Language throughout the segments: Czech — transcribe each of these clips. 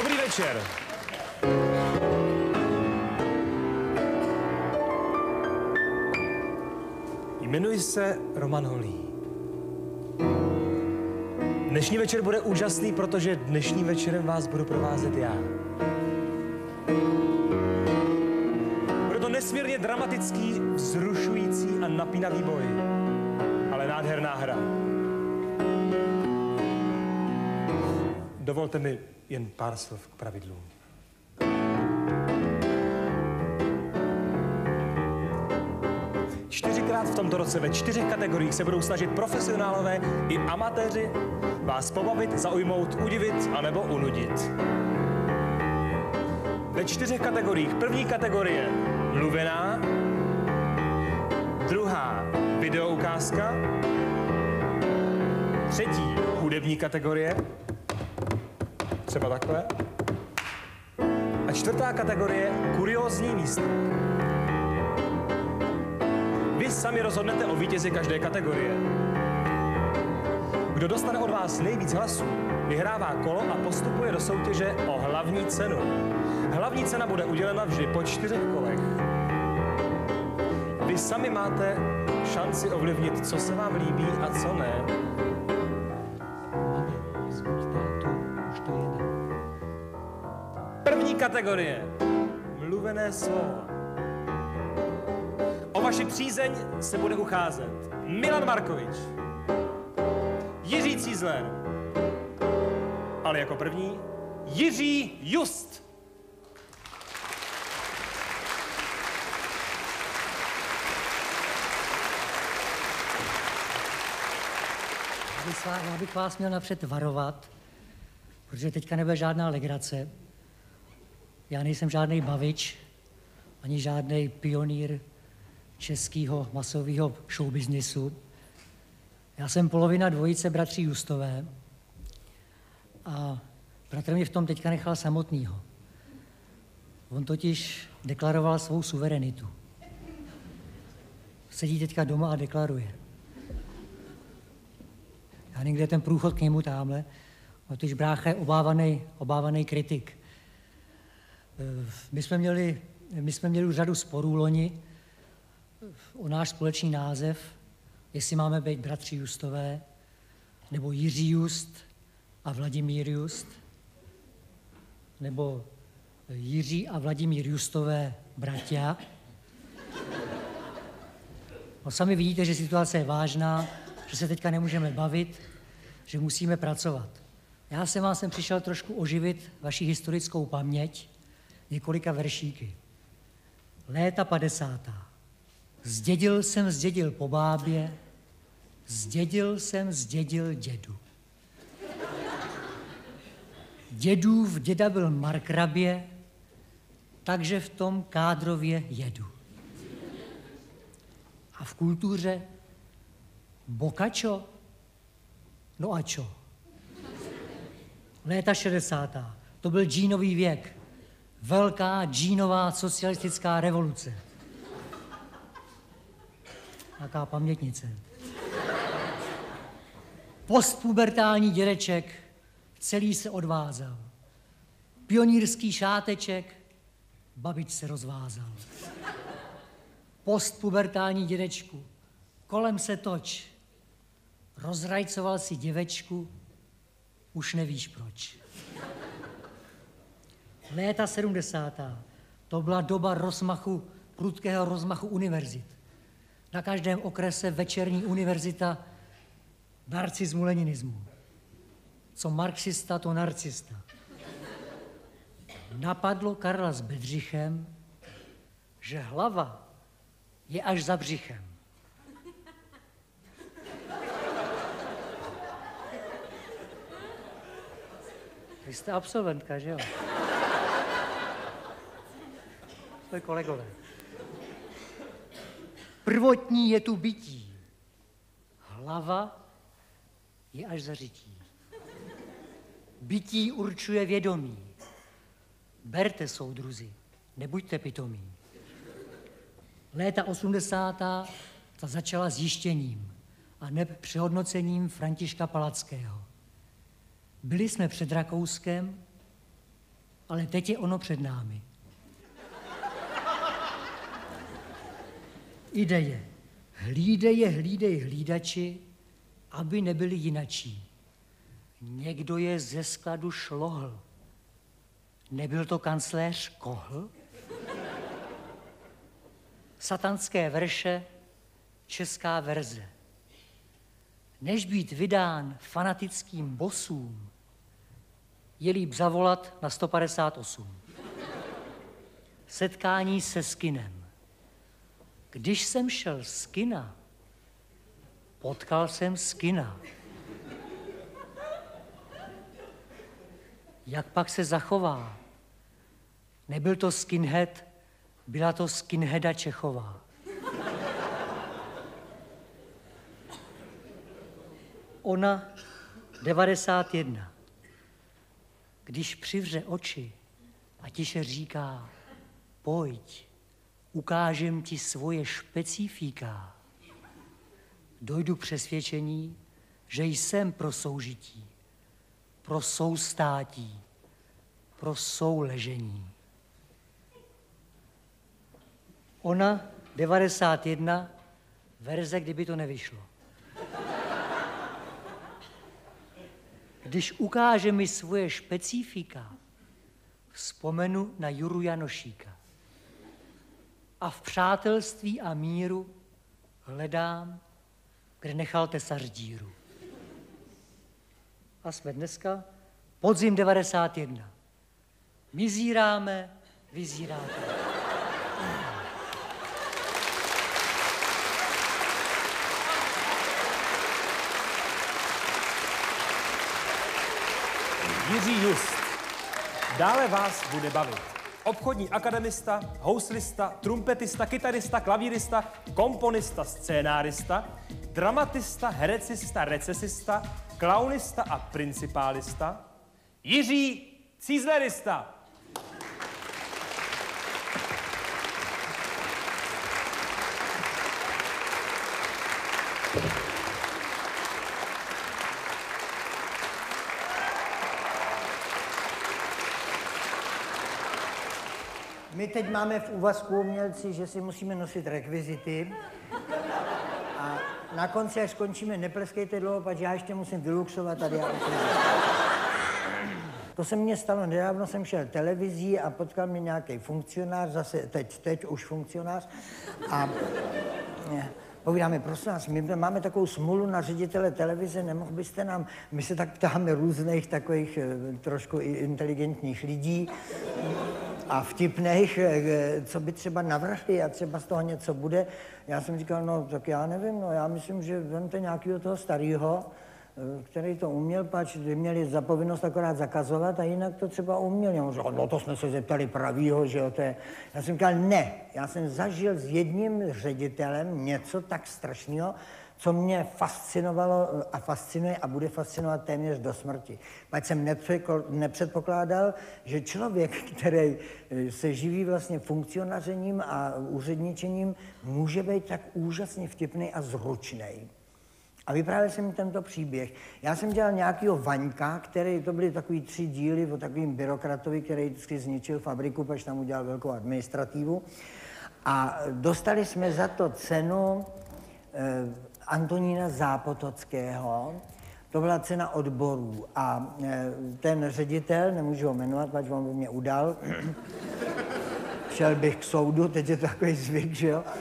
Dobrý večer. Jmenuji se Roman Holý. Dnešní večer bude úžasný, protože dnešním večerem vás budu provázet já. Bude to nesmírně dramatický, vzrušující a napínavý boj, ale nádherná hra. Dovolte mi jen pár slov k pravidlům. Čtyřikrát v tomto roce ve 4 kategoriích se budou snažit profesionálové i amatéři vás pobavit, zaujmout, udivit anebo unudit. Ve 4 kategoriích. První kategorie mluvená, druhá videoukázka, třetí hudební kategorie, třeba takhle, a čtvrtá kategorie kuriózní místo. Vy sami rozhodnete o vítězi každé kategorie. Kdo dostane od vás nejvíc hlasů, vyhrává kolo a postupuje do soutěže o hlavní cenu. Hlavní cena bude udělena vždy po 4 kolech. Vy sami máte šanci ovlivnit, co se vám líbí a co ne. První kategorie. Mluvené slovo. O vaši přízeň se bude ucházet Milan Markovič, Jiří Cízler, ale jako první Jiří Just. Já bych vás měl napřed varovat, protože teďka nebude žádná legrace. Já nejsem žádný bavič, ani žádný pionýr českého masového showbiznisu. Já jsem polovina dvojice bratří Justové a bratr mě v tom teďka nechal samotnýho. On totiž deklaroval svou suverenitu. Sedí teďka doma a deklaruje. Já někde ten průchod k němu tamhle, totiž brácha je obávaný kritik. My jsme měli už řadu sporů loni o náš společný název, jestli máme být bratři Justové, nebo Jiří Just a Vladimír Just, nebo Jiří a Vladimír Justové bratia. No, sami vidíte, že situace je vážná, že se teďka nemůžeme bavit, že musíme pracovat. Já jsem vám sem přišel trošku oživit vaši historickou paměť několika veršíky. Léta 50. Zdědil jsem po bábě, zdědil dědu. Dědův děda byl markrabě, takže v tom kádrově jedu. A v kultuře bokačo? No a čo? Léta 60. To byl džínový věk. Velká džínová socialistická revoluce. Taká pamětnice. Postpubertální dědeček celý se odvázal. Pionýrský šáteček babič se rozvázal. Postpubertální dědečku, kolem se toč. Rozrajcoval si děvečku, už nevíš proč. Léta 70. To byla doba prudkého rozmachu univerzit. Na každém okrese večerní univerzita narcismu, leninismu. Co marxista, to narcista. Napadlo Karla s Bedřichem, že hlava je až za břichem. Vy jste absolventka, že jo? To je kolegové. Prvotní je tu bytí. Hlava je až za řití. Bytí určuje vědomí. Berte, soudruzi, nebuďte pitomí. Léta 80. ta začala zjištěním a neb přehodnocením Františka Palackého. Byli jsme před Rakouskem ale teď je ono před námi. Ideje. Hlídej hlídači, aby nebyli jinačí. Někdo je ze skladu šlohl. Nebyl to kancléř Kohl? Satanské verše, česká verze. Než být vydán fanatickým bosům, je líp zavolat na 158. Setkání se skinem. Když jsem šel z kina, potkal jsem skina. Jak pak se zachová? Nebyl to skinhead, byla to skinheada Čechová. Ona 91. Když přivře oči a tiše říká, pojď, ukážem ti svoje špecifika, dojdu k přesvědčení, že jsem pro soužití, pro soustátí, pro souležení. Ona 91, verze, kdyby to nevyšlo. Když ukáže mi svoje špecifika, vzpomenu na Juru Janošíka. A v přátelství a míru hledám, kde nechal tesař díru. A jsme dneska podzim 91. Mizíráme, vyzíráte. Jiří Just. Dále vás bude bavit obchodní akademista, houslista, trumpetista, kytarista, klavírista, komponista, scénárista, dramatista, herecista, recesista, klaunista a principálista Jiří Cízlerista. My teď máme v úvazku umělci, že si musíme nosit rekvizity a na konci, až skončíme, nepleskejte dlouho, protože já ještě musím vyluxovat tady. To se mně stalo nedávno, jsem šel televizí a potkal mě nějaký funkcionář, zase teď už funkcionář a povídáme, prosím nás, my máme takovou smůlu na ředitele televize, nemohl byste nám, my se tak ptáme různých takových trošku inteligentních lidí a vtipných, co by třeba navrhli a třeba z toho něco bude. Já jsem říkal, no tak já nevím, no já myslím, že vemte nějakého toho starého, který to uměl, pač měli za povinnost akorát zakazovat a jinak to třeba uměl. On říkal, no to jsme se zeptali pravýho, že jo, to je... Já jsem říkal, ne, já jsem zažil s jedním ředitelem něco tak strašného, co mě fascinovalo a fascinuje a bude fascinovat téměř do smrti. Pač jsem nepředpokládal, že člověk, který se živí vlastně funkcionařením a úředničením, může být tak úžasně vtipný a zručný. A vyprávěl jsem mi tento příběh. Já jsem dělal nějakýho Vaňka, který, to byly takový 3 díly o takovým byrokratovi, který vždycky zničil fabriku, protože tam udělal velkou administrativu. A dostali jsme za to cenu Antonína Zápotockého. To byla cena odborů. A ten ředitel, nemůžu ho jmenovat, protože on by mě udal, šel bych k soudu, teď je to takový zvyk, že jo?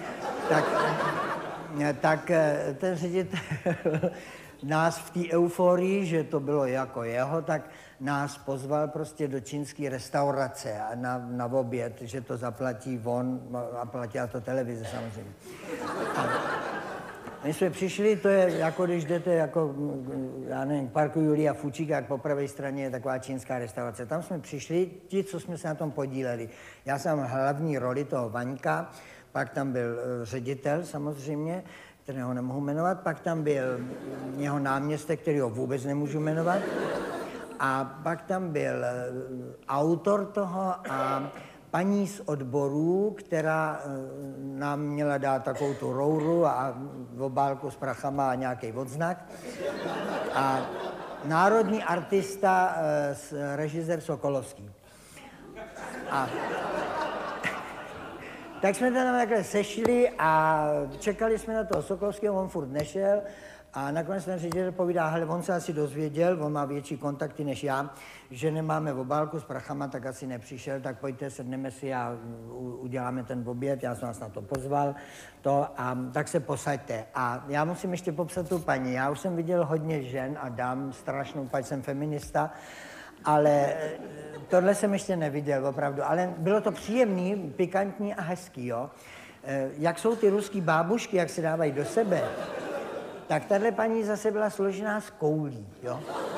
Tak ten ředitel nás v té euforii, že to bylo jako jeho, tak nás pozval prostě do čínské restaurace na oběd, že to zaplatí on a platila to televize samozřejmě. A my jsme přišli, to je jako když jdete jako, já nevím, k parku Julia Fučíka, jak po pravé straně je taková čínská restaurace. Tam jsme přišli, ti, co jsme se na tom podíleli. Já jsem hlavní roli toho Vaňka, pak tam byl ředitel samozřejmě, kterého nemohu jmenovat, pak tam byl jeho náměstek, kterého vůbec nemůžu jmenovat, a pak tam byl autor toho a paní z odborů, která nám měla dát takovou tu rouru a obálku s prachama a nějaký odznak. A národní artista, režisér Sokolovský. A tak jsme tam takhle sešli a čekali jsme na toho Sokolského, on furt nešel. A nakonec ten ředitel povídá, hele, on se asi dozvěděl, on má větší kontakty než já, že nemáme obálku s prachama, tak asi nepřišel, tak pojďte, sedneme si a uděláme ten oběd, já jsem vás na to pozval, a tak se posaďte. A já musím ještě popsat tu paní, já už jsem viděl hodně žen a dám strašnou, pač jsem feminista, ale tohle jsem ještě neviděl opravdu, ale bylo to příjemný, pikantní a hezký, jo. Jak jsou ty ruský bábušky, jak se dávají do sebe, tak tahle paní zase byla složená z koulí, jo.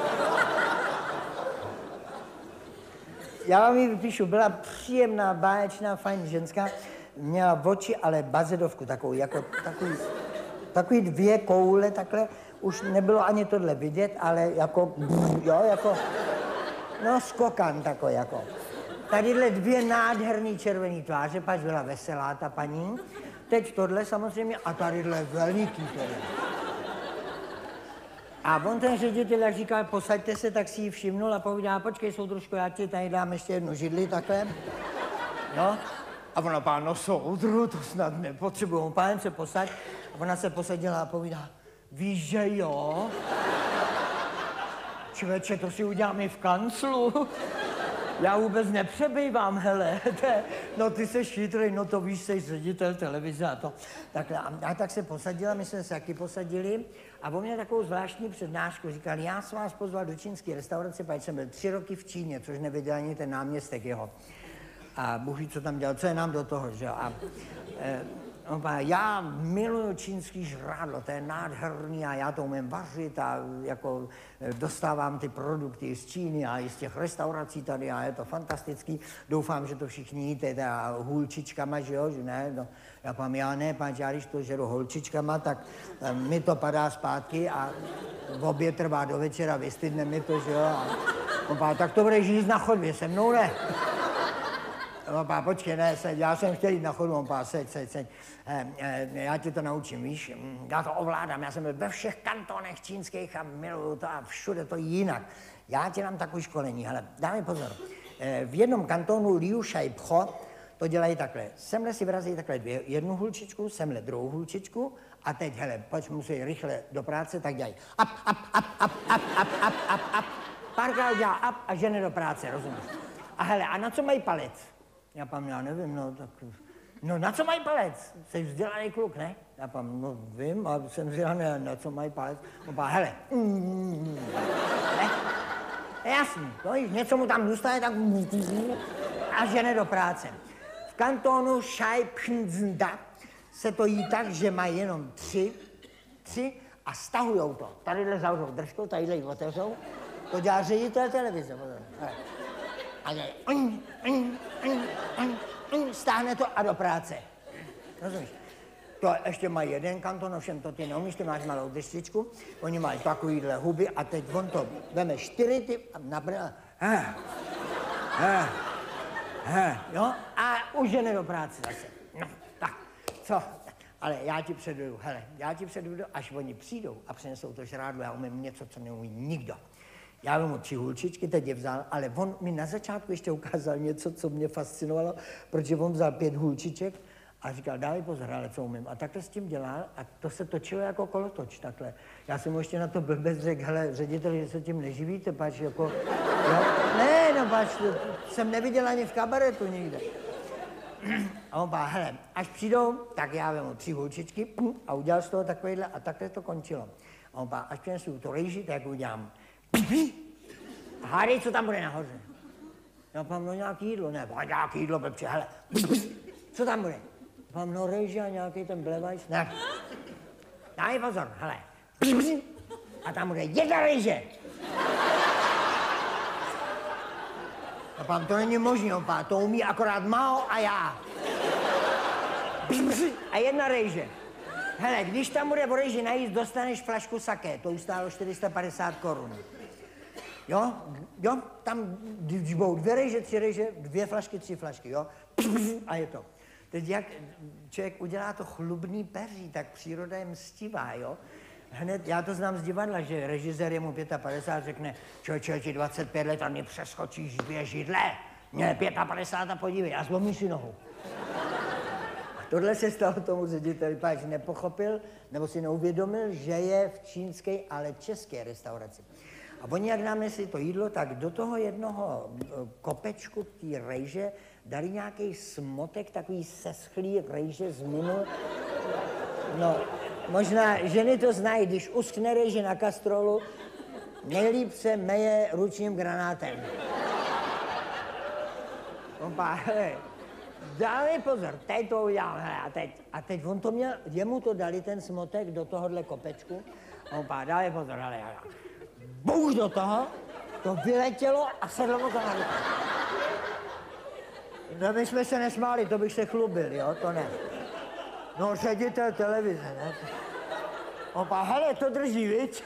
Já vám ji vypíšu, byla příjemná, báječná, fajn ženská, měla oči, ale bazedovku takovou, jako takový 2 koule, takhle, už nebylo ani tohle vidět, ale jako, jo, jako, no skokan takový, jako. Tadyhle 2 nádherný červený tváře, pač byla veselá ta paní, teď tohle samozřejmě a tadyhle veliký tohle. A on ten ředitel, jak říkal, posaďte se, tak si ji všimnul a povídá, počkej, soudružko, já ti tady dám ještě jednu židli takhle. No. A ona pán, no soudru, to snad nepotřebuju. Pánem se posaď. A ona se posadila a povídá, víš, že jo? Člověče, to si uděláme v kanclu. Já vůbec nepřebývám, hele. No ty seš chytrý, no to víš, jsi ředitel televize a to. Takhle. A tak se posadila, my jsme se taky posadili. A on měl takovou zvláštní přednášku, říkal, já jsem vás pozval do čínské restaurace, protože jsem byl 3 roky v Číně, což nevěděl ani ten náměstek jeho. A Bůh ví, co tam dělal, co je nám do toho, že jo. A on říkal, já miluju čínský žrádlo, to je nádherný a já to umím vařit a jako dostávám ty produkty z Číny a i z těch restaurací tady a je to fantastický. Doufám, že to všichni jíte teda hůlčičkama, že jo, že ne? No, já pám, já ne, páč, já když to žeru holčičkama, tak mi to padá zpátky a v oběd trvá do večera, vystydne mi to, že jo. A on pán, tak to budeš jíst na chodbě, se mnou ne. On pán, počkej, ne, seď, já jsem chtěl jít na chodbu, on pán, seď. Já ti to naučím, víš, já to ovládám, já jsem byl ve všech kantonech čínských a miluju to a všude to jinak. Já ti dám takový školení, hele, dám mi pozor. V jednom kantonu Liu Shaipcho to dělají takhle. Semhle si vrazí takhle jednu hulčičku, semhle druhou hulčičku a teď, hele, pojď, musí rychle do práce, tak dělají up. Párkrát dělá up a žene do práce, rozumíš? A hele, a na co mají palec? Já nevím, no tak... No na co mají palec? Jsi vzdělaný kluk, ne? Já pám, no vím, a jsem vzdělaný, na co mají palec? On pán, hele, ne? Je jasný, no, něco mu tam zůstane, tak a žene do práce. V kantonu Shaipchenzda se to jí tak, že mají jenom 3 a stahujou to. Tadyhle zavřou držkou, tadyhle ji otevřou. To dělá ředitel televize. A dělají stáhne to a do práce. Rozumíš? To ještě mají jeden kanton, ovšem to ty neumíš, ty máš malou destičku, oni mají takovýhle huby a teď on to veme 4 ty a nabrne, jo, a už jde do práce zase. No, tak, co? Ale já ti předvedu, hele, až oni přijdou a přinesou to žrádlo, já umím něco, co neumí nikdo. Já vemu 3 hulčičky, teď je vzal, ale on mi na začátku ještě ukázal něco, co mě fascinovalo, protože on vzal 5 hulčiček a říkal, dávej pozor, ale co umím. A takhle s tím dělal a to se točilo jako kolotoč, takhle. Já jsem mu ještě na to blbec řekl, hele, řediteli, že se tím neživíte, pač jako, jo? Ne, no pač, jsem neviděl ani v kabaretu nikde. A on pá, hele, až přijdou, tak já vemu 3 hulčičky a udělal z toho takovýhle a takhle to končilo. A on pá, až přinesu to rejži, tak udělám. A hádej, co tam bude nahoře. Já pám, no nějaký jídlo, ne, nějaký jídlo, blbče, hele. Co tam bude? Pám, no rejži a nějaký ten blevajs, ne. Daj pozor, hele. A tam bude 1 rejže. A pám, to není možný, opá, to umí akorát Mao a já. A 1 rejže. Hele, když tam bude o rejži najíst, dostaneš flašku saké, to už stálo 450 korun. Jo, tam, když budou 2 rejže, 3 rejže, 2 flašky, 3 flašky, jo, a je to. Teď jak člověk udělá to chlubný peří, tak příroda je mstivá, jo. Hned, já to znám z divadla, že režisér je mu 55, řekne, člověče, ti 25 let a mě přeskočíš 2 židle. Ne, 55 a podívej, a zlomí si nohu. Tohle se stalo tomu řediteli, páč nepochopil, nebo si neuvědomil, že je v čínské, ale české restauraci. A oni, jak nám nesli to jídlo, tak do toho jednoho kopečku té rejže dali nějaký smotek, takový seschlý rejže z minul. No, možná ženy to znají, když uschne rejže na kastrolu, nejlíp se meje ručním granátem. Opa, hele, dávej pozor, teď to udělám, hele, a teď on to měl, jemu to dali ten smotek do tohohle kopečku, opa, dávej pozor, hele, bouš do toho, to vyletělo a sedlo mu to na ruku. No, my jsme se nesmáli, to bych se chlubil, jo, to ne. No, ředitel televize, ne? Opa, hele, to drží, viď?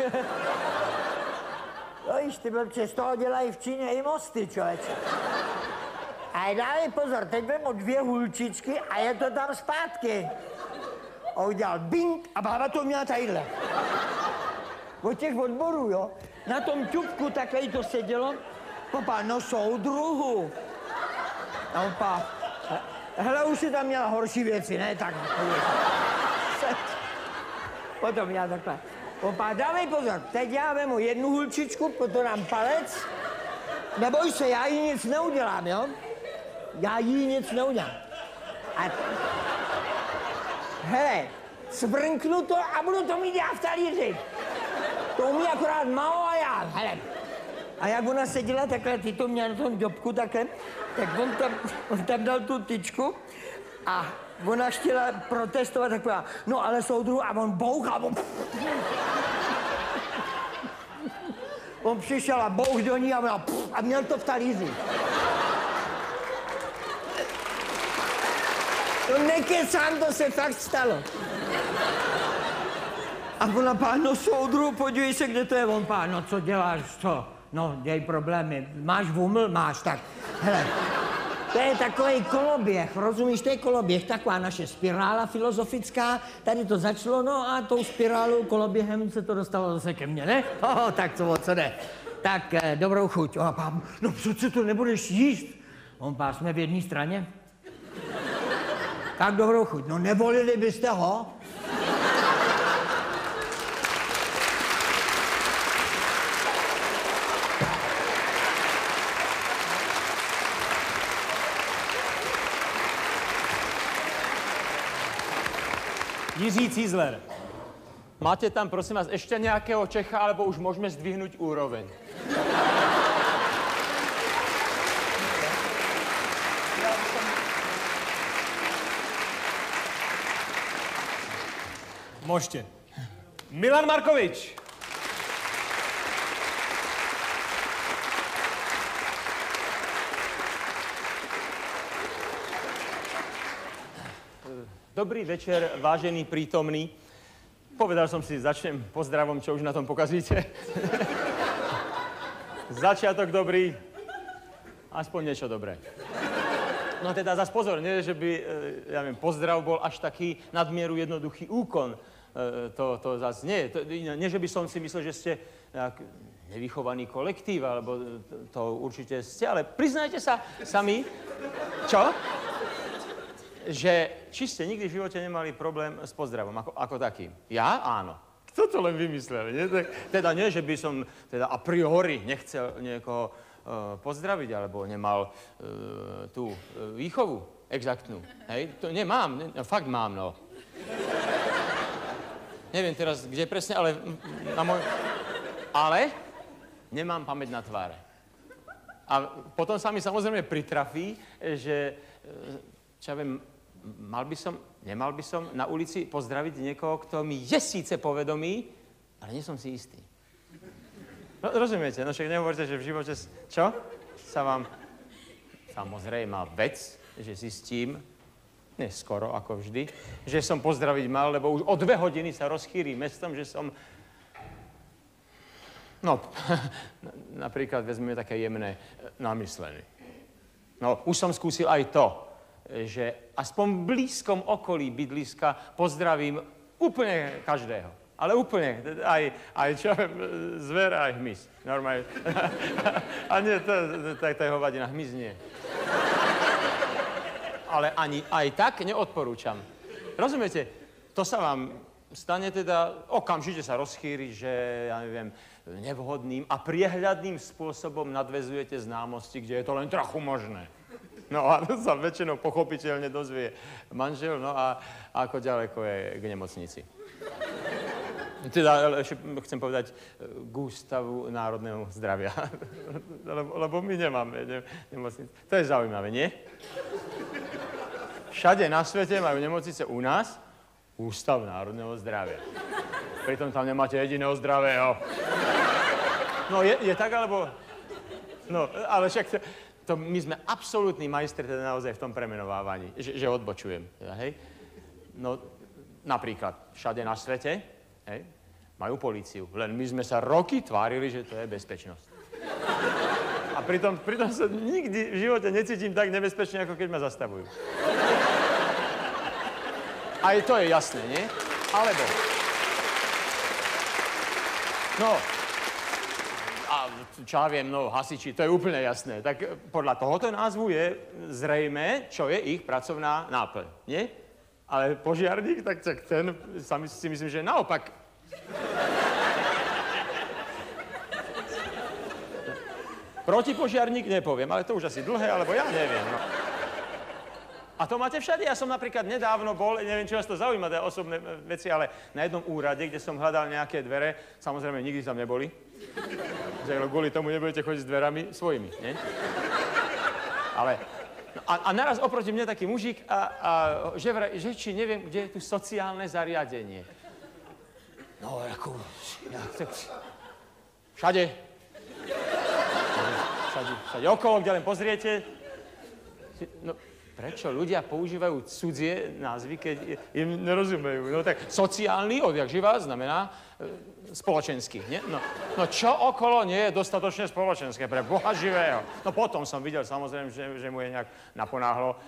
No, víš, ty blbče, z toho dělají v Číně i mosty, člověče. A dávej pozor, teď vemu 2 hulčičky a je to tam zpátky. A udělal bing a bába to měla tadyhle. Od těch odborů, jo, na tom ťupku takhle to sedělo. Opa, no soudruhu. A opa, hele, už si tam měla horší věci, ne? Tak, potom já takhle. Opa, dávej pozor, teď já vemu 1 hulčičku, potom dám palec. Neboj se, já jí nic neudělám, jo? Já jí nic neudělám. A hele, svrnknu to a budu to mít já v talíři. To umí akorát Mao a já, hele. A jak ona seděla takhle, ty to měla na tom ďobku takhle, tak on tam dal tu tyčku a ona chtěla protestovat taková, no ale soudruhu, a on bouch a on přišel a bouch do ní a měl to v talíři. To nekecám, to se fakt stalo. A ona pán, no soudruhu, podívej se, kde to je. On pán, no co děláš, co? No, děj problémy. Máš vůml? Máš, tak. Hele, to je takový koloběh, rozumíš, to je koloběh, taková naše spirála filozofická. Tady to začalo, no a tou spirálou, koloběhem se to dostalo zase ke mně, ne? Tak co jde. Tak, dobrou chuť. A pán, no přece to nebudeš jíst. On pán, jsme v jedné straně. Tak dobrou chuť. No nevolili byste ho? Jiří Cízler. Máte tam, prosím vás, ještě nějakého Čecha, alebo už můžeme zdvihnout úroveň? Možte. Milan Markovič. Dobrý večer, vážený prítomný. Povedal som si, začnem pozdravom, čo už na tom pokazíte. Začiatok dobrý, aspoň niečo dobré. No teda zas pozor, nie, že by, ja viem, pozdrav bol až taký nadmieru jednoduchý úkon. To zas nie. Nie, že by som si myslel, že ste nevychovaný kolektív, alebo to určite ste, ale priznajte sa sami, čo? Že či ste nikdy v živote nemali problém s pozdravom, ako takým. Ja? Áno. Kto to len vymyslel? Nie? Teda nie, že by som teda a priori nechcel niekoho pozdraviť, alebo nemal tú výchovu exaktnú. Hej? To nemám, fakt mám, no. Neviem teraz, kde presne, ale ale nemám pamäť na tváre. A potom sa mi samozrejme pritrafí, že čo ja viem, nemal by som na ulici pozdraviť niekoho, kto mi je síce povedomý, ale nie som si istý. No, rozumiete, no však nehovoríte, že v živote, čo? Sa vám samozrejme vec, že zistím, neskoro ako vždy, že som pozdraviť mal, lebo už o 2 hodiny sa rozchýri mestom, že som, no, napríklad vezmeme také jemné, namyslený. No, už som skúsil aj to, že aspoň v blízkom okolí bydliska pozdravím úplne každého. Ale úplne, aj čo ja viem, zver, aj hmyz. Normálne. A nie, to je hovadina, hmyz nie. Ale ani aj tak neodporúčam. Rozumiete, to sa vám stane teda, okamžite sa rozchýri, že, ja neviem, nevhodným a priehľadným spôsobom nadväzujete známosti, kde je to len trochu možné. No a sa väčšinou pochopiteľne dozvie manžel, no a ako ďaleko je k nemocnici. Teda chcem povedať k Ústavu národného zdravia. Lebo my nemáme nemocnice. To je zaujímavé, nie? Všade na svete majú nemocnice, u nás Ústav národného zdravia. Pritom tam nemáte jediného zdravého. No je tak, alebo... No, ale však my sme absolútni majstri teda naozaj v tom premenovávaní, že odbočujem. Teda, hej? No, napríklad, všade na svete, hej, majú políciu. Len my sme sa roky tvárili, že to je bezpečnosť. A pritom sa nikdy v živote necítim tak nebezpečne, ako keď ma zastavujú. Aj to je jasné, nie? Alebo... No, a čo ja viem, no, hasiči, to je úplne jasné. Tak podľa tohoto názvu je zrejmé, čo je ich pracovná náplň, nie? Ale požiarník, tak ten si myslím, že naopak. Protipožiarník nepoviem, ale to už asi dlhé, alebo ja neviem, no. A to máte všade. Ja som napríklad nedávno bol, neviem, či vás to zaujíma, tie osobné veci, ale na jednom úrade, kde som hľadal nejaké dvere, samozrejme, nikdy tam neboli. Že kvôli tomu nebudete chodiť s dverami svojimi, nie? Ale... No a naraz oproti mne taký mužík že či neviem, kde je tu sociálne zariadenie. No, ako... Všade okolo, kde len pozriete. No, prečo ľudia používajú cudzie názvy, keď im nerozumejú? No tak sociálny, odjak živá, znamená spoločenský, nie? No čo okolo nie je dostatočne spoločenské pre Boha živého? No potom som videl samozrejme, že mu je nejak naponáhlo.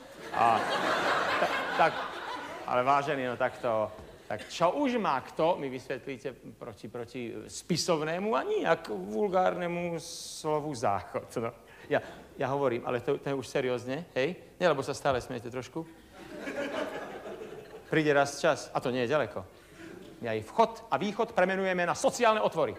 Ale vážený, no takto... Tak čo už má kto, mi vysvetlíte proti spisovnému a nijak vulgárnemu slovu záchod. No. Ja hovorím, ale to je už seriózne, hej? Nie, lebo sa stále smiete trošku. Príde raz čas, a to nie je ďaleko. My aj vchod a východ premenujeme na sociálne otvory.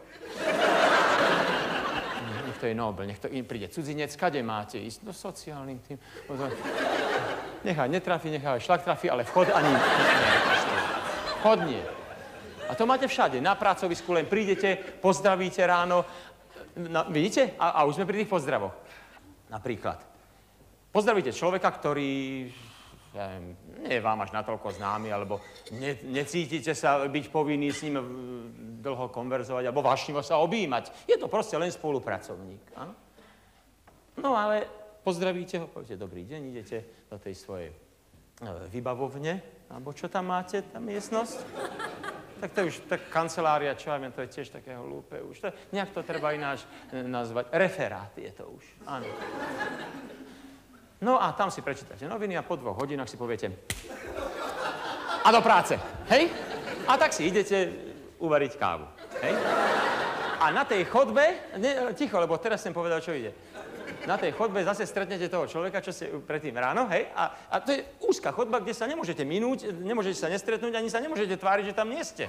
Nech to je nobel, nech to príde cudzinec, kade máte ísť? No sociálnym tým. Nechaj netrafi, nechaj šlak trafi, ale vchod ani... Vchod nie. A to máte všade. Na pracovisku len prídete, pozdravíte ráno. Vidíte? A už sme pri tých pozdravoch. Napríklad. Pozdravíte človeka, ktorý nie je vám až natoľko známy, alebo necítite sa byť povinný s ním dlho konverzovať, alebo vášnivo sa objímať. Je to proste len spolupracovník. Áno? No ale pozdravíte ho, poviete dobrý deň, idete do tej svojej vybavovne, alebo čo tam máte, tá miestnosť? Tak to je už tak kancelária, čo ja viem, to je tiež také hlúpe už. Nejak to treba ináč nazvať. Referát je to už, áno. No a tam si prečítate noviny a po 2 hodinách si poviete a do práce, hej? A tak si idete uvariť kávu, hej? A na tej chodbe, ticho, lebo teraz som povedal, čo ide. Na tej chodbe zase stretnete toho človeka, čo ste predtým ráno, hej? A to je úzka chodba, kde sa nemôžete minúť, nemôžete sa nestretnúť, ani sa nemôžete tváriť, že tam nie ste.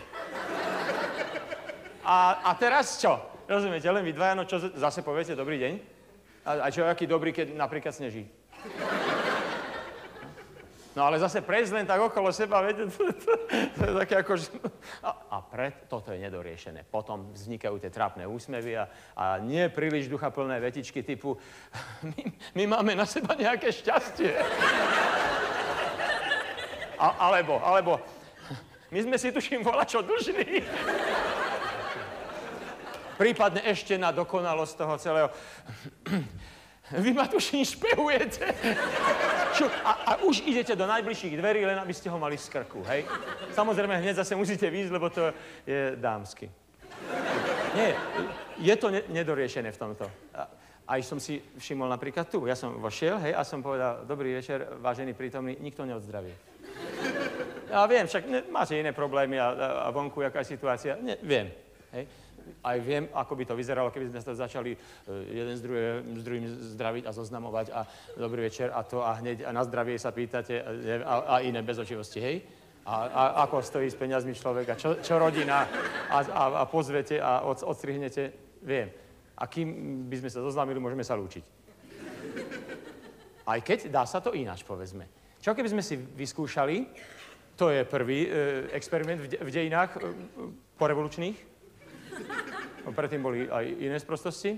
A teraz čo? Rozumiete, len vy dvaja, no čo zase poviete dobrý deň? A čo je aký dobrý, keď napríklad sneží? No ale zase prejsť len tak okolo seba, viete, to je také ako... toto je nedoriešené. Potom vznikajú tie trápne úsmevy a nie príliš duchaplné vetičky typu my máme na seba nejaké šťastie. Alebo my sme si tuším volačo dlžní. Prípadne ešte na dokonalosť toho celého. Vy ma tuším špehujete. A už idete do najbližších dverí, len aby ste ho mali z krku, hej? Samozrejme, hneď zase musíte výjsť, lebo to je dámsky. Nie, je to nedoriešené v tomto. Aj som si všimol napríklad tu. Ja som vošiel, hej, a som povedal, dobrý večer, vážený prítomný, nikto neodzdravie. Ja viem, však máte iné problémy a vonku, jaká je situácia. Viem, hej. Aj viem, ako by to vyzeralo, keby sme sa začali jeden s druhým zdraviť a zoznamovať a dobrý večer a to a hneď a na zdravie sa pýtate a iné bezočivosti, hej? A ako stojí s peniazmi človek a čo rodina a pozvete a odstrihnete, viem. A kým by sme sa zoznámili, môžeme sa lúčiť. Aj keď dá sa to ináč, povedzme. Čo keby sme si vyskúšali, to je prvý experiment v dejinách porevolučných, predtým boli aj iné sprostosti.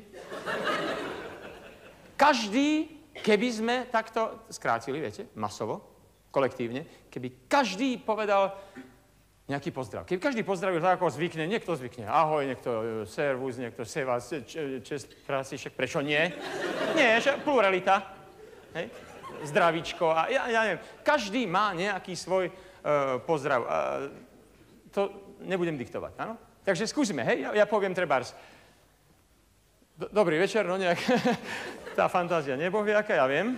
Každý, keby sme takto skrátili, viete, masovo, kolektívne, keby každý povedal nejaký pozdrav. Keby každý pozdravil tak, ako zvykne, niekto zvykne ahoj, niekto servus, niekto seva, čest práci, však prečo nie? Nie, že pluralita, hej? Zdravíčko a ja neviem. Každý má nejaký svoj pozdrav. To nebudem diktovať, áno? Takže skúsime, hej? Ja poviem trebárs. Dobrý večer, no nejak... Tá fantázia neboh vie, aká, ja viem.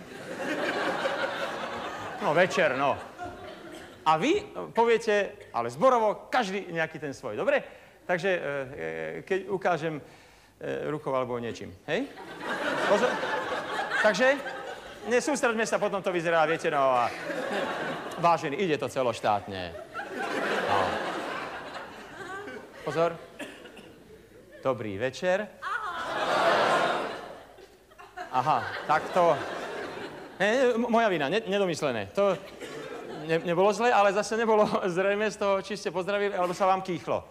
No, večer, no. A vy poviete, ale zborovo, každý nejaký ten svoj, dobre? Takže keď ukážem rukou alebo niečím, hej? Pozor. Takže nesústreďme sa, potom to vyzerá, viete, no a... Vážený, ide to celoštátne. No. Pozor. Dobrý večer. Aha, tak to... moja vina, nedomyslené. To nebolo zle, ale zase nebolo zrejme z toho, či ste pozdravili, alebo sa vám kýchlo.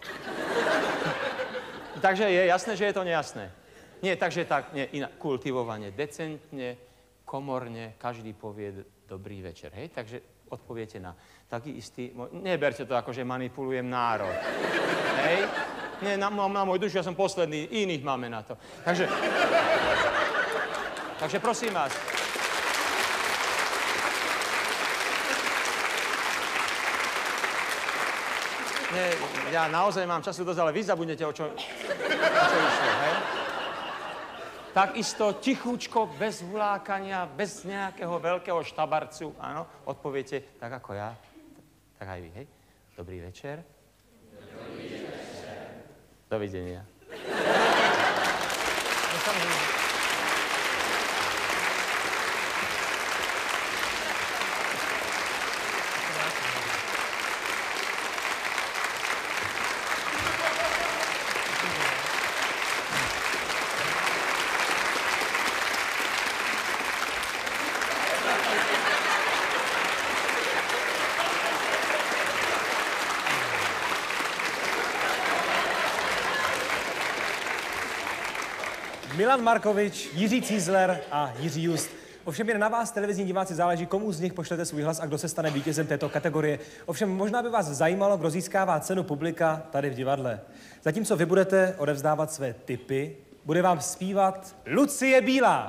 Takže je jasné, že je to nejasné. Nie, takže tak, nie, inak, kultivovane, decentne, komorne, každý povie dobrý večer, hej? Takže odpoviete na taký istý... Neberte to ako, že manipulujem národ. Hej? Nie, na môj dušu, ja som posledný, iných máme na to. Takže prosím vás. Nie, ja naozaj mám času dosť, ale vy zabudnete, o čo išlo, hej? Takisto tichúčko, bez hulákania, bez nejakého veľkého štabarcu, áno, odpoviete tak ako ja, tak aj vy, hej? Dobrý večer. Dobrý večer. Dovidenia. Milan Markovič, Jiří Cízler a Jiří Just. Ovšem jen na vás, televizní diváci, záleží, komu z nich pošlete svůj hlas a kdo se stane vítězem této kategorie. Ovšem možná by vás zajímalo, kdo získává cenu publika tady v divadle. Zatímco vy budete odevzdávat své tipy, bude vám zpívat Lucie Bílá.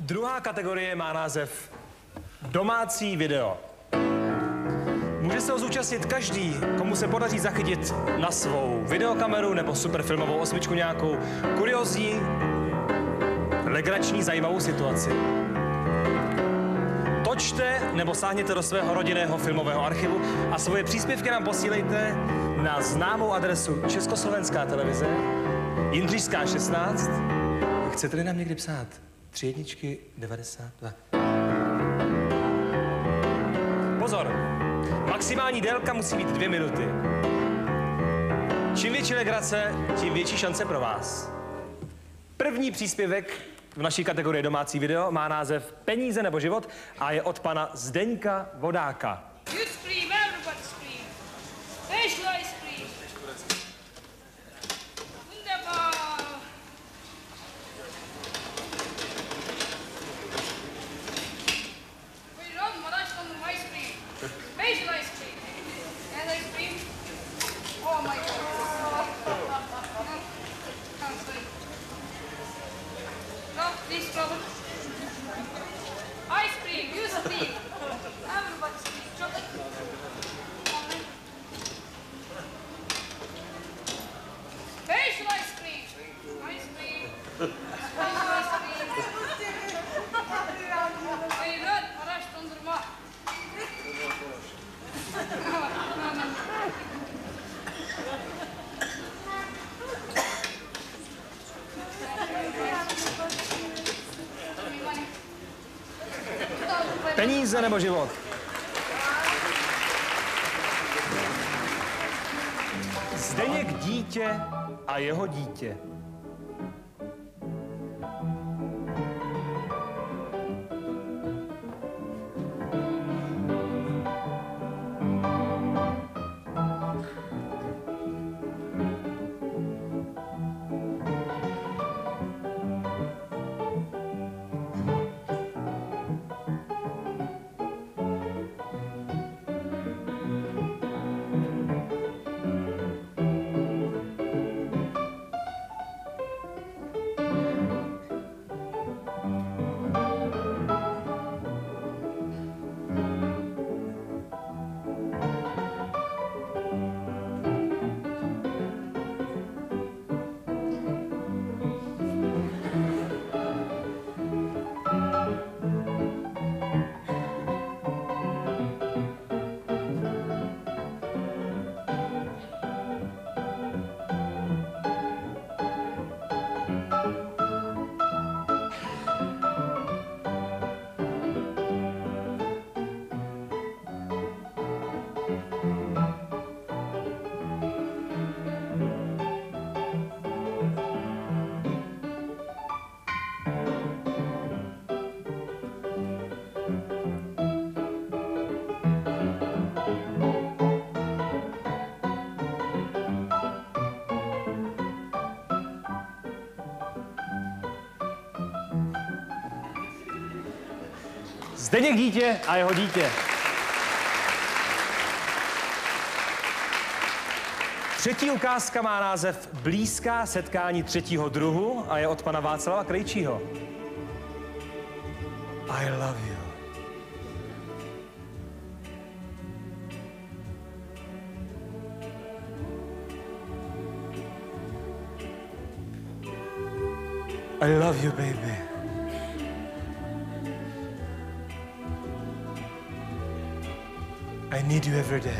Druhá kategorie má název Domácí video. Může se ho zúčastnit každý, komu se podaří zachytit na svou videokameru nebo superfilmovou osmičku nějakou kuriózní, legrační, zajímavou situaci. Točte nebo sáhněte do svého rodinného filmového archivu a svoje příspěvky nám posílejte na známou adresu Československá televize, Jindřišská 16. Chcete-li nám někdy psát? 3 jedničky 92. Pozor! Maximální délka musí být 2 minuty. Čím větší legrace, tím větší šance pro vás. První příspěvek v naší kategorii Domácí video má název Peníze nebo život a je od pana Zdeňka Vodáka. You scream, everybody scream. Facial ice cream. Wunderbar. We run, but I don't ice cream. Facial ice cream. And ice cream. Oh my God. Can't sleep. No, please trouble. Ice cream, you sleep. Everybody sleep. Chocolate. Facial ice cream. Ice cream. Facial ice cream. Very good. Arash dondurma. Peníze nebo život? Zdeněk dítě a jeho dítě. Zdeněk dítě a jeho dítě. Třetí ukázka má název Blízká setkání třetího druhu a je od pana Václava Krejčího. I love you. I love you, baby. I need you every day.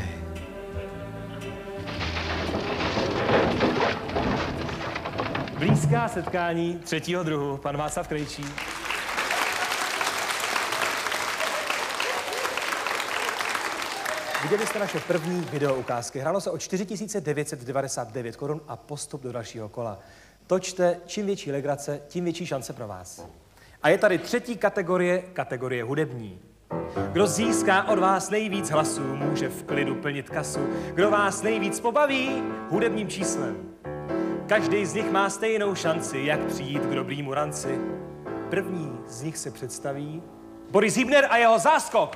Blízká setkání třetího druhu, pan Václav Krejčí. Viděli jste naše první videoukázky. Hrálo se o 4999 korun a postup do dalšího kola. Točte, čím větší legrace, tím větší šance pro vás. A je tady třetí kategorie, kategorie hudební. Kdo získá od vás nejvíc hlasů, může v klidu plnit kasu. Kdo vás nejvíc pobaví hudebním číslem. Každý z nich má stejnou šanci, jak přijít k dobrýmu ranci. První z nich se představí Boris Hybner a jeho Záskok.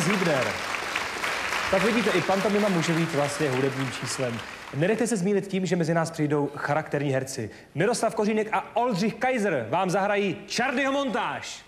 Hübner. Tak vidíte, i pantomima může být vlastně hudebním číslem. Nenechte se zmílit tím, že mezi nás přijdou charakterní herci. Miroslav Kořínek a Oldřich Kaiser vám zahrají Chardyho montáž.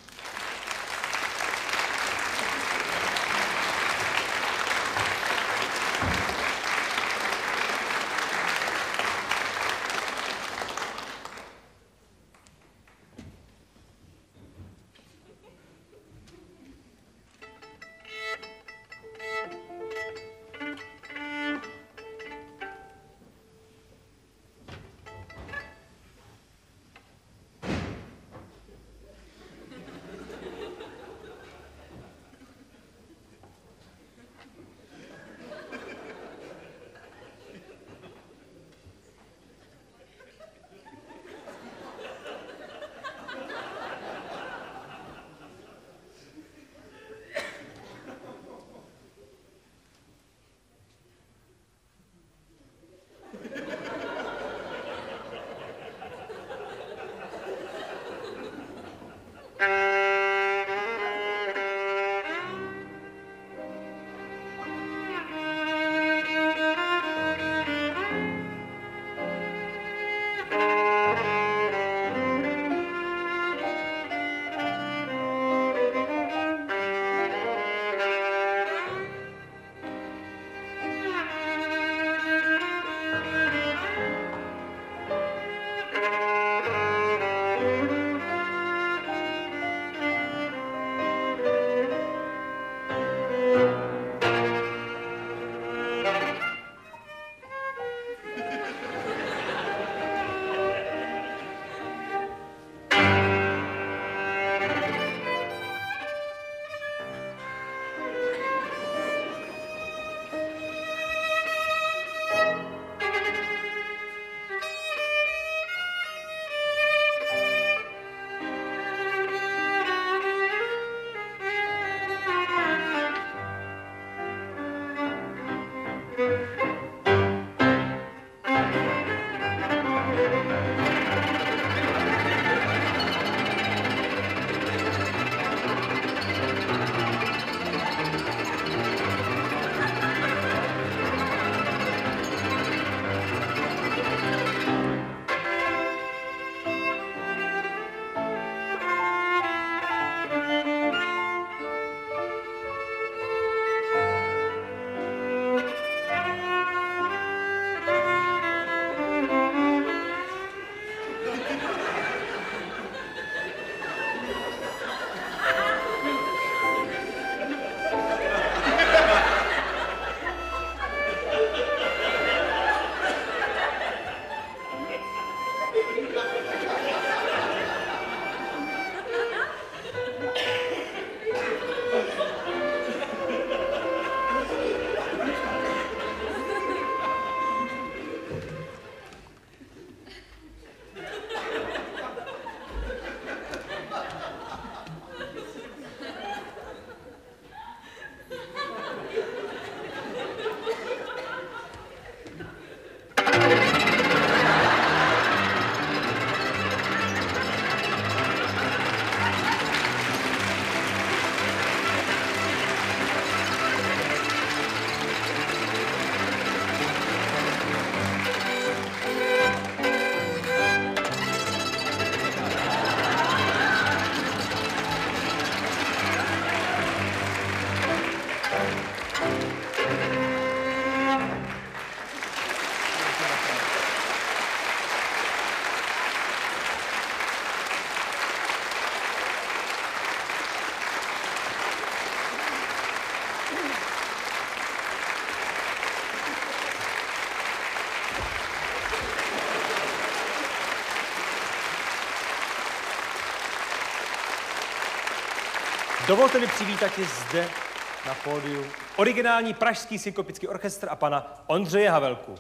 Dovolte mi přivítat je zde na pódiu originální pražský synkopický orchestr a pana Ondřeje Havelku.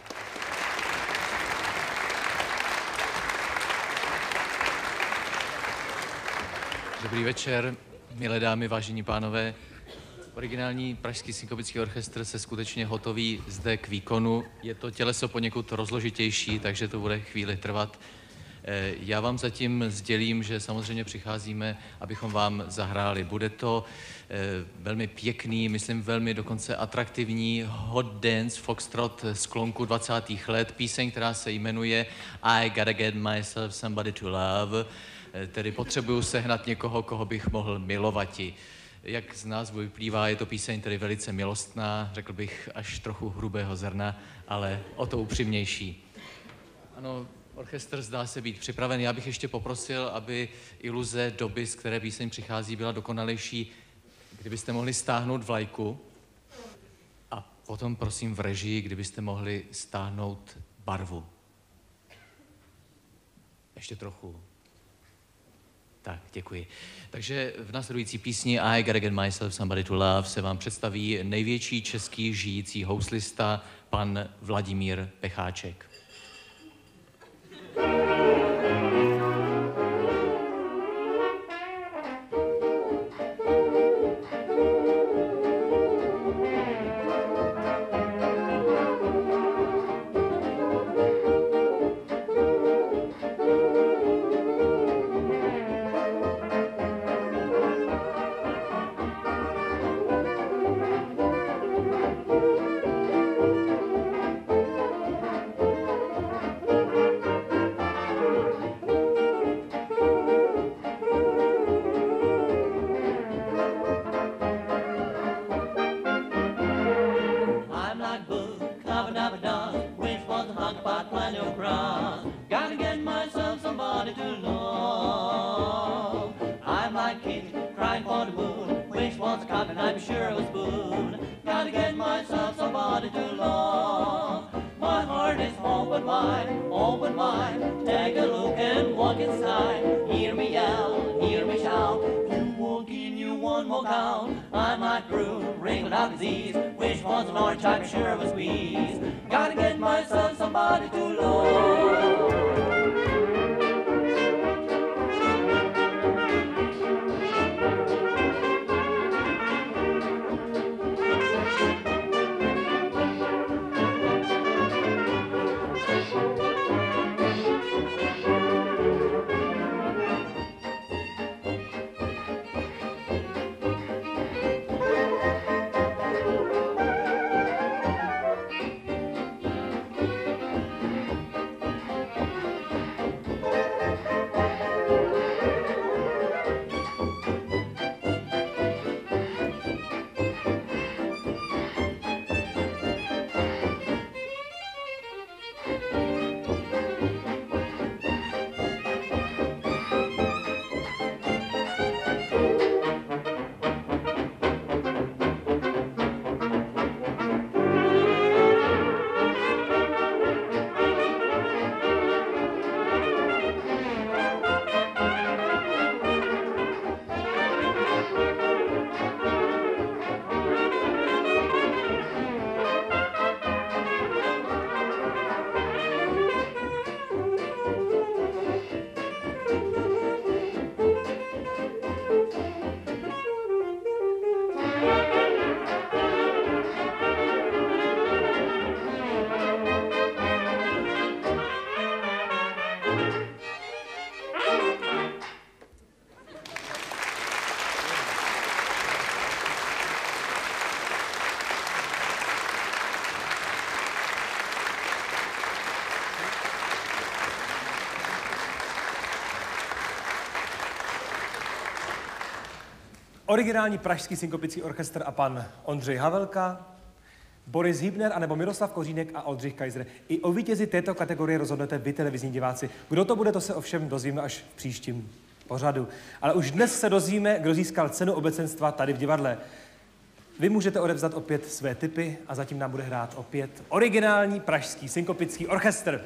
Dobrý večer, milé dámy, vážení pánové. Originální pražský synkopický orchestr se skutečně hotový zde k výkonu. Je to těleso poněkud rozložitější, takže to bude chvíli trvat. Já vám zatím sdělím, že samozřejmě přicházíme, abychom vám zahráli. Bude to velmi pěkný, myslím velmi dokonce atraktivní hot dance foxtrot z klonku 20. let, píseň, která se jmenuje I Gotta Get Myself Somebody to Love, tedy potřebuju sehnat někoho, koho bych mohl milovati. Jak z názvu vyplývá, je to píseň tedy velice milostná, řekl bych až trochu hrubého zrna, ale o to upřímnější. Ano, orchestr zdá se být připraven. Já bych ještě poprosil, aby iluze doby, z které píseň přichází, byla dokonalejší. Kdybyste mohli stáhnout vlajku a potom prosím v režii, kdybyste mohli stáhnout barvu. Ještě trochu. Tak, děkuji. Takže v následující písni I Gotta Get Myself Somebody to Love se vám představí největší český žijící houslista, pan Vladimír Pecháček. Originální pražský synkopický orchestr a pan Ondřej Havelka, Boris Hybner anebo Miroslav Kořínek a Oldřich Kaiser. I o vítězi této kategorie rozhodnete vy, televizní diváci. Kdo to bude, to se ovšem dozvíme až v příštím pořadu. Ale už dnes se dozvíme, kdo získal cenu obecenstva tady v divadle. Vy můžete odevzdat opět své tipy a zatím nám bude hrát opět originální pražský synkopický orchestr.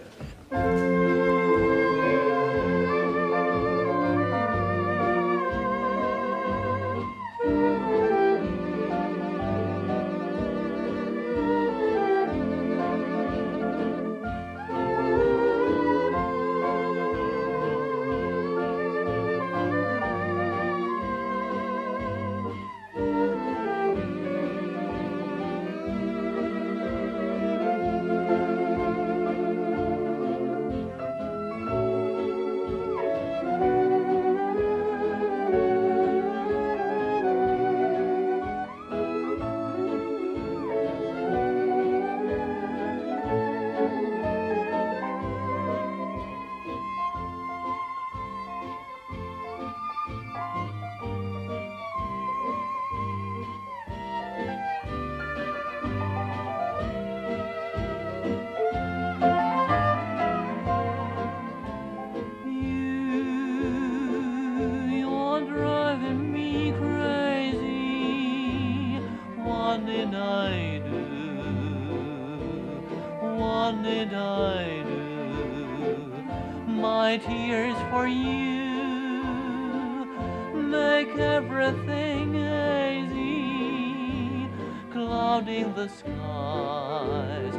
what did I do? My tears for you make everything hazy, clouding the skies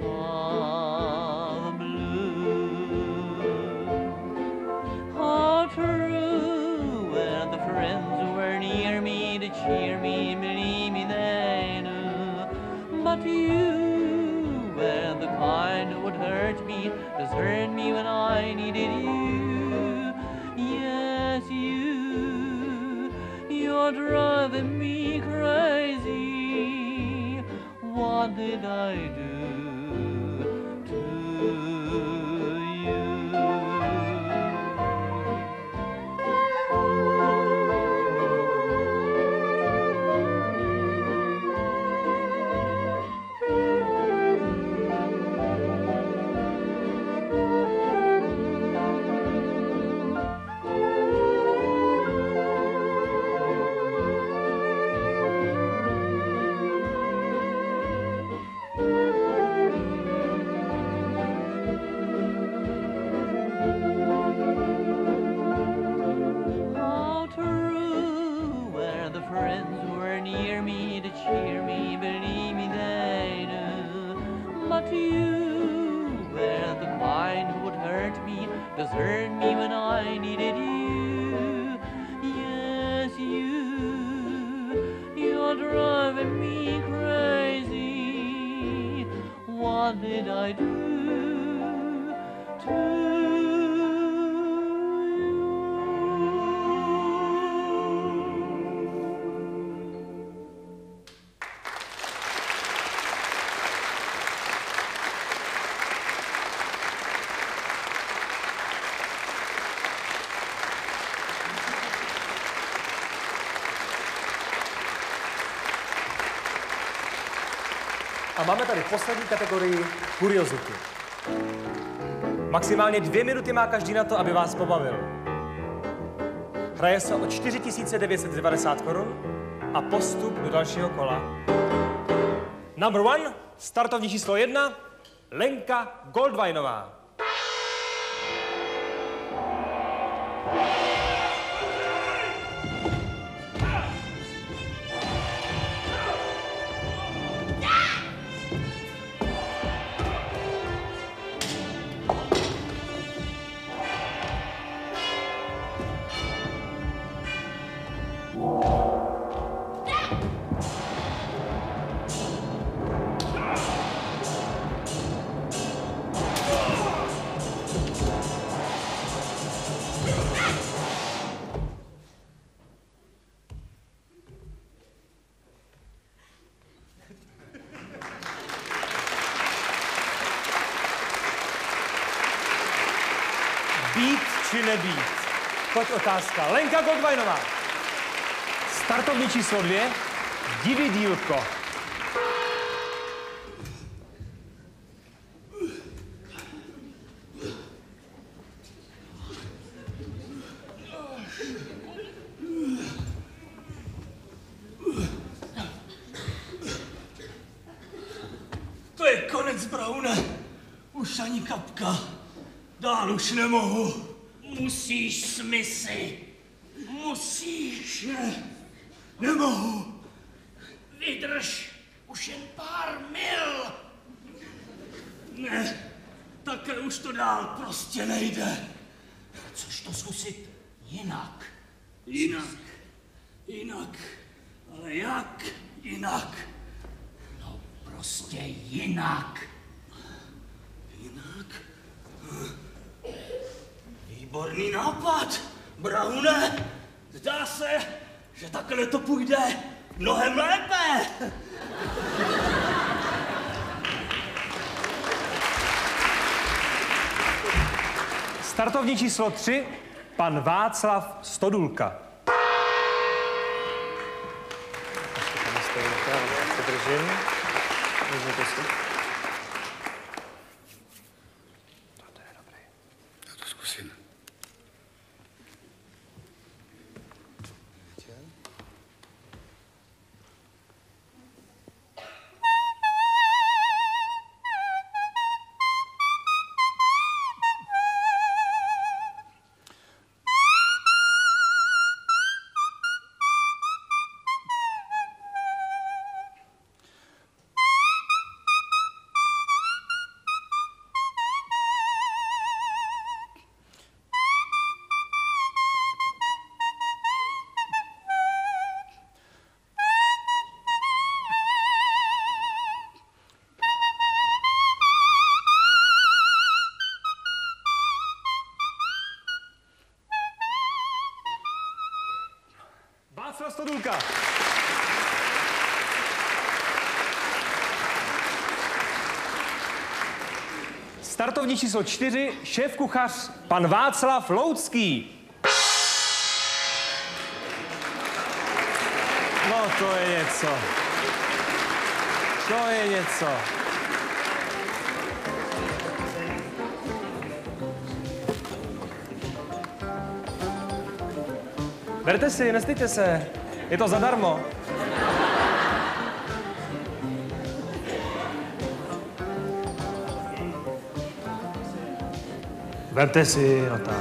of blue. How true, and the friends who were near me to cheer me, believe me they knew. But you were the kind who would hurt me, desert me when I needed you. Yes, you're driving me crazy. What did I do to you? Desert me when I needed you. Yes, you're driving me crazy. What did I do to you? A máme tady poslední kategorii kuriozity. Maximálně 2 minuty má každý na to, aby vás pobavil. Hraje se o 4990 korun a postup do dalšího kola. Number 1, startovní číslo 1, Lenka Goldweinová. Být či nebýt? Pojď otázka. Lenka Goldweinová. Startovní číslo 2, dividílko. To je konec, Braune. Už ani kapka. Dál už nemohu. Musíš, Smithy. Musíš. Ne, nemohu. Vydrž. Už jen pár mil. Ne, takhle už to dál prostě nejde. Což to zkusit jinak. Jinak. Ale jak jinak? No prostě jinak. Jinak? Výborný nápad, Braune. Zdá se, že takhle to půjde mnohem lépe. Startovní číslo 3, pan Václav Stodulka. Já to zkusím. Prostodulka. Startovní číslo 4, šéfkuchař pan Václav Loucký. No to je něco. To je něco. Berte si, nestýďte se. Je to zadarmo. Berte si, no tak.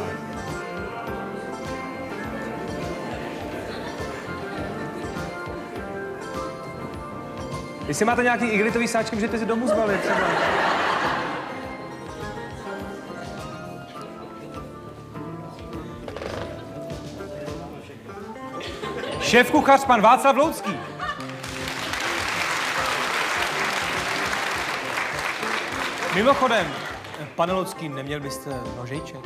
Jestli máte nějaký igelitový sáčky, můžete si domů zbalit třeba. Šéfkuchař pan Václav Loucký. Mimochodem, pane Loucký, neměl byste nožejček?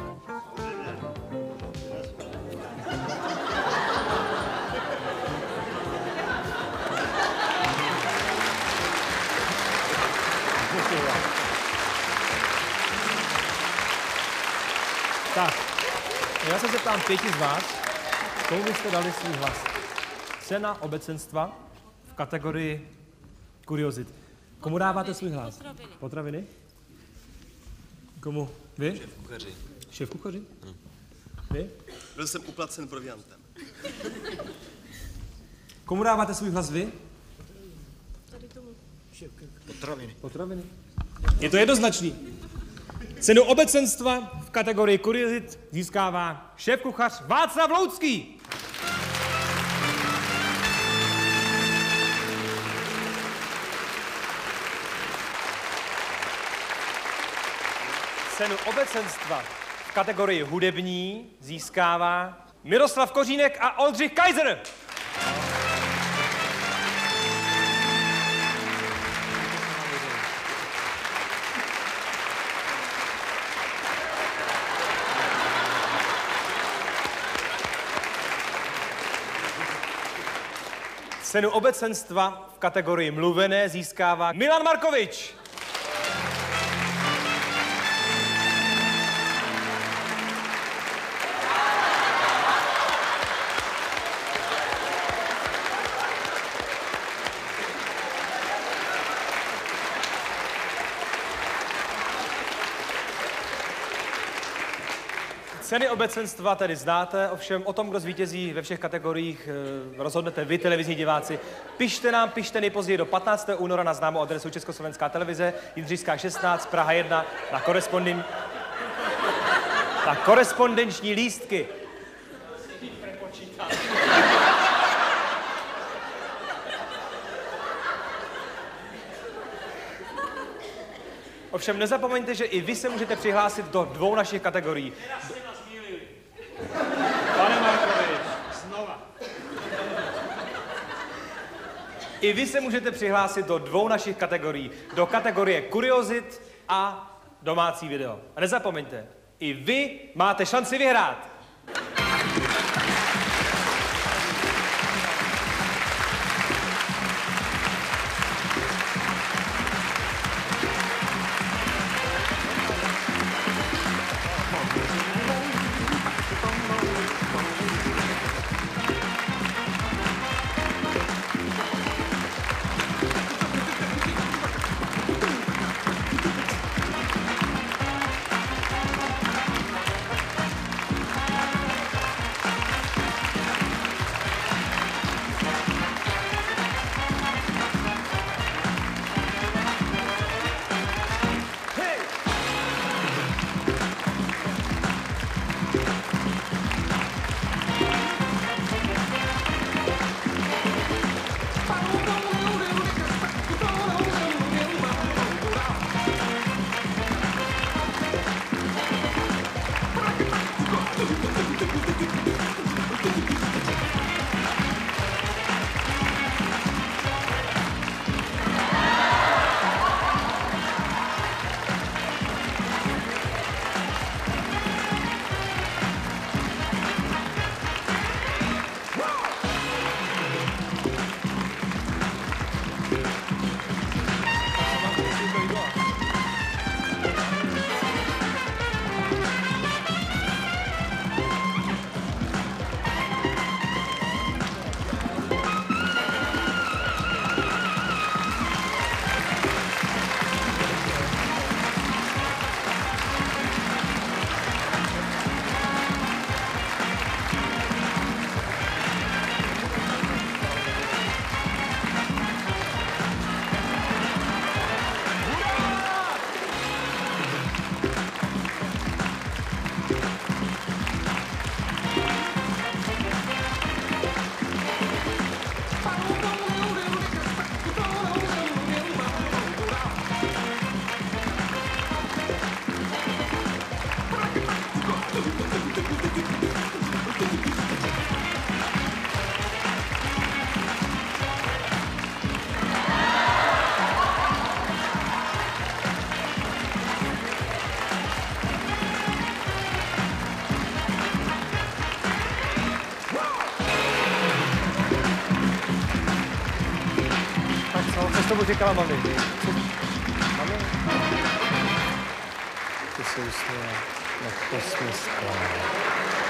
Tak, já se zeptám 5 z vás, komu byste dali svůj hlas? Cena obecenstva v kategorii kuriozit. Komu dáváte svůj hlas? Potraviny. Potraviny? Komu? Vy? Šéfkuchaři. Šéfkuchaři? Vy? Byl jsem uplacen proviantem. Komu dáváte svůj hlas vy? Tady tomu. Potraviny. Potraviny. Je to jednoznačný. Cenu obecenstva v kategorii kuriozit získává šéfkuchař Václav Loucký. Cenu obecenstva v kategorii hudební získává Miroslav Kořínek a Oldřich Kaiser. Cenu obecenstva v kategorii mluvené získává Milan Markovič. Ceny obecenstva tedy znáte, ovšem o tom, kdo zvítězí ve všech kategoriích, rozhodnete vy, televizní diváci. Pište nám, pište nejpozději do 15. února na známou adresu Československá televize, Jindřišská 16, Praha 1, na korespondenční lístky. Ovšem nezapomeňte, že i vy se můžete přihlásit do 2 našich kategorií. Pane Markovič, znova. I vy se můžete přihlásit do 2 našich kategorií. Do kategorie kuriozit a domácí video. A nezapomeňte, i vy máte šanci vyhrát. tomu říkala mami. Mami? Ty se usměla na kosmická.